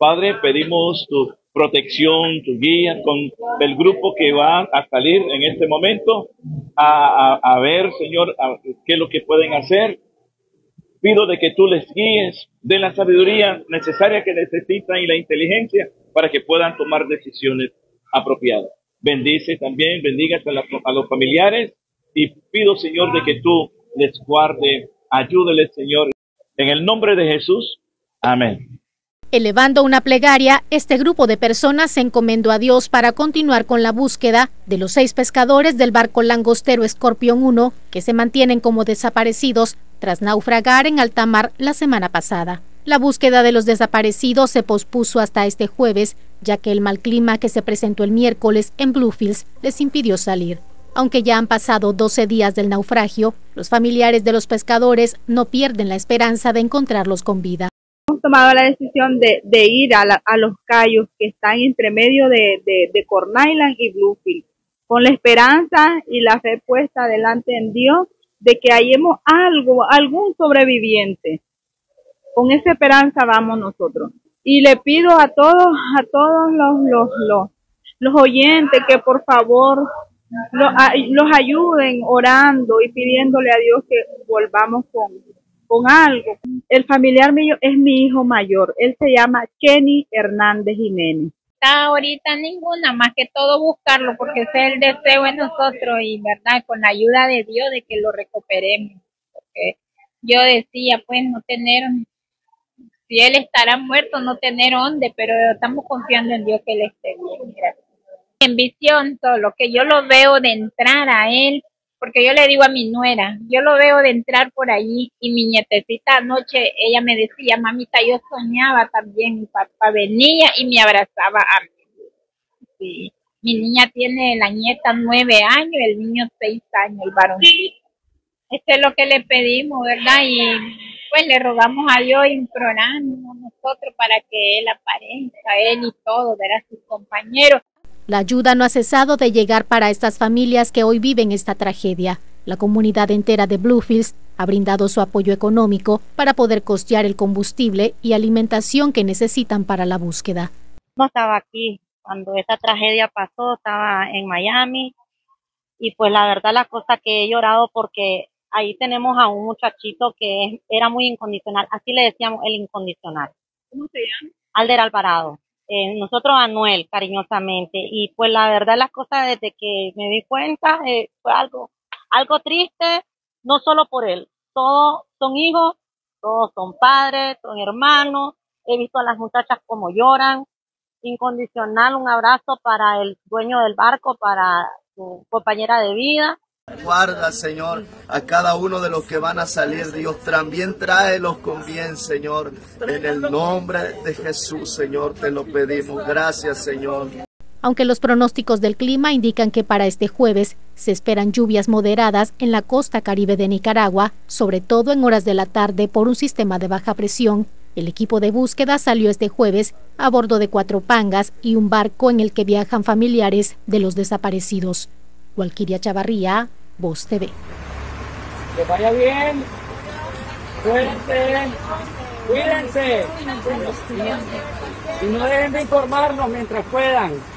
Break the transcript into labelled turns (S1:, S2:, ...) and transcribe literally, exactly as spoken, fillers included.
S1: Padre, pedimos tu protección, tu guía con el grupo que va a salir en este momento a, a, a ver, Señor, a, qué es lo que pueden hacer. Pido de que tú les guíes, den la sabiduría necesaria que necesitan y la inteligencia para que puedan tomar decisiones apropiadas. Bendice también, bendiga a, la, a los familiares y pido, Señor, de que tú les guarde, ayúdeles, Señor, en el nombre de Jesús. Amén.
S2: Elevando una plegaria, este grupo de personas se encomendó a Dios para continuar con la búsqueda de los seis pescadores del barco langostero Scorpion uno que se mantienen como desaparecidos tras naufragar en alta mar la semana pasada. La búsqueda de los desaparecidos se pospuso hasta este jueves, ya que el mal clima que se presentó el miércoles en Bluefields les impidió salir. Aunque ya han pasado doce días del naufragio, los familiares de los pescadores no pierden la esperanza de encontrarlos con vida.
S3: Hemos tomado la decisión de, de ir a, la, a los cayos que están entre medio de, de, de Corn Island y Bluefields, con la esperanza y la fe puesta delante en Dios de que hallemos algo, algún sobreviviente. Con esa esperanza vamos nosotros. Y le pido a todos, a todos los, los, los, los oyentes que por favor los, los ayuden orando y pidiéndole a Dios que volvamos con, con algo. El familiar mío es mi hijo mayor. Él se llama Kenny Hernández Jiménez.
S4: Ahorita ninguna, más que todo buscarlo, porque ese es el deseo de nosotros y verdad, con la ayuda de Dios de que lo recuperemos. Porque yo decía, pues no tener, si él estará muerto, no tener dónde, pero estamos confiando en Dios que él esté bien. Gracias. En visión solo, que yo lo veo de entrar a él, porque yo le digo a mi nuera, yo lo veo de entrar por allí y mi nietecita anoche, ella me decía, mamita, yo soñaba también, mi papá venía y me abrazaba a mí. Sí. Mi niña tiene, la nieta nueve años, el niño seis años, el varoncito. Esto es lo que le pedimos, ¿verdad? Y pues le rogamos a Dios y imploramos nosotros para que él aparezca, él y todo, ¿verdad? Sus compañeros.
S2: La ayuda no ha cesado de llegar para estas familias que hoy viven esta tragedia. La comunidad entera de Bluefields ha brindado su apoyo económico para poder costear el combustible y alimentación que necesitan para la búsqueda.
S5: No estaba aquí cuando esta tragedia pasó, estaba en Miami y pues la verdad la cosa que he llorado porque ahí tenemos a un muchachito que era muy incondicional, así le decíamos el incondicional.
S3: ¿Cómo se llama?
S5: Alder Alvarado. Eh, nosotros a Noel, cariñosamente, y pues la verdad las cosas desde que me di cuenta eh, fue algo, algo triste, no solo por él, todos son hijos, todos son padres, son hermanos, he visto a las muchachas como lloran, incondicional, un abrazo para el dueño del barco, para su compañera de vida.
S6: Guarda, Señor, a cada uno de los que van a salir, Dios, también tráelos con bien, Señor. En el nombre de Jesús, Señor, te lo pedimos. Gracias, Señor.
S2: Aunque los pronósticos del clima indican que para este jueves se esperan lluvias moderadas en la costa caribe de Nicaragua, sobre todo en horas de la tarde por un sistema de baja presión, el equipo de búsqueda salió este jueves a bordo de cuatro pangas y un barco en el que viajan familiares de los desaparecidos. Walkiria Chavarría, Voz T V.
S7: Que vaya bien. Cuídense. Cuídense. Y no dejen de informarnos mientras puedan.